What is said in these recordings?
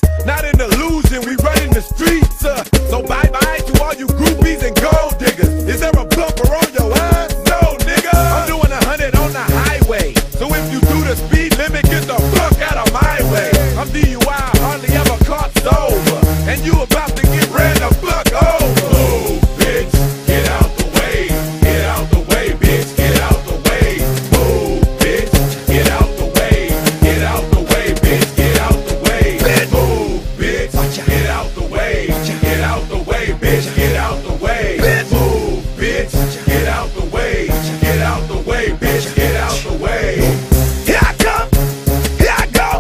not an illusion. We running the streets, so bye-bye to all you groupies and gold diggers. Is there a bumper on your ass? No, nigga. I'm doing 100 on the highway, so if you do the speed limit, get the fuck out of my way. I'm DUI, hardly ever caught sober, and you about to get ran the fuck over. Move, bitch, get out the way. Get out the way, bitch, get out the way. Move, bitch, get out the way. Get out the way, bitch, get out the way. Move, bitch, get out the way. Get out the way, bitch, get out the way. Move, bitch, get out the way. Get out the way, bitch, get out the way. Here I come, here I go.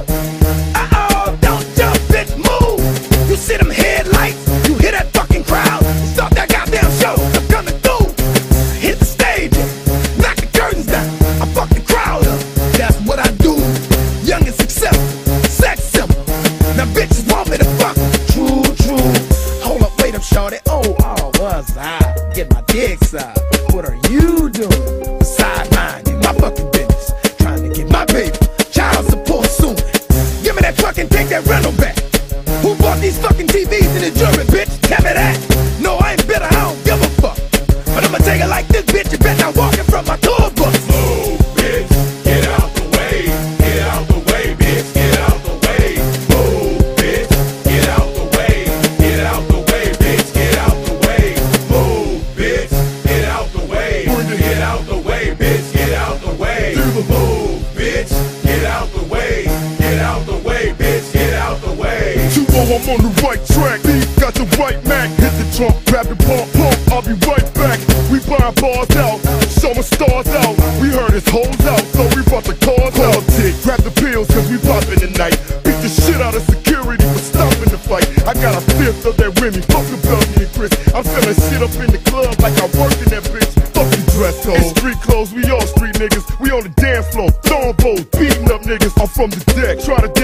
Uh-oh, don't jump, bitch, move. You see them headlights, you hear that fucking crowd. Start that goddamn show, I'm coming through. Hit the stage, knock the curtains down. I fuck the crowd up, that's what I do. Young and successful, sex simple. Now bitches want me to fuck. True, true. Hold up, wait up, shorty. Oh, was I? Get my dick sucked. What are you doing? Beside mine, in my fucking business. Trying to get my baby. Child support soon. Give me that fucking, take that rental back. Who bought these fucking TVs in the jury, bitch? Tell me that. No, I ain't bitter, I don't give a fuck. But I'ma take it like this, bitch. You better not walking from my tour bus. Move, bitch, get out the way. Get out the way, bitch, get out the way. Move, bitch, get out the way. Get out the way, bitch, get out the way. Move, bitch, get out the way. Get out the way, bitch, get out the way. Move, bitch, get out the way. Get out the way, bitch, get out the way. 2-0, I'm on the right track. Beat got the right Mac. Hit the trunk, grab the pump, I'll be right back. We buying bars out, showing stars out. We heard his hoes out, so we brought the cars out. Grab the pills, cause we poppin' tonight. Beat the shit out of security for stopping the fight. I got a fifth of that Remy, fuck the Belgian and Chris. I'm selling shit up in the club like I work in that bitch. Fuck the dress code. It's street clothes, we all street niggas. We on the dance floor, throwing bows, beating up niggas. I'm from the deck, try to